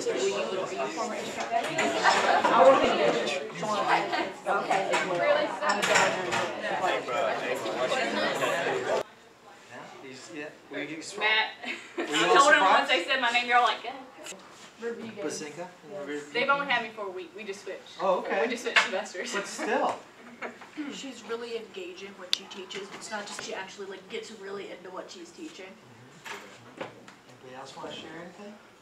former instructor? Matt, I told him once they said my name, you're all like, good. They've only had me for a week. We just switched. Oh, okay. We just switched semesters. But still. She's really engaging when she teaches. It's not just she actually like gets really into what she's teaching. Anybody else want to share anything?